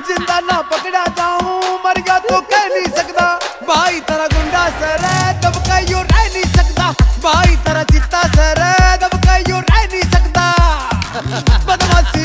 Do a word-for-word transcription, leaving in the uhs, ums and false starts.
जिंदा ना पकड़ा जाऊं, मर गया तो कह नहीं सकता। भाई तेरा गुंडा सर है दब का यूं रह नहीं सकता। भाई तेरा चित्ता सर है दब का यूं रह नहीं सकता। बदमाशी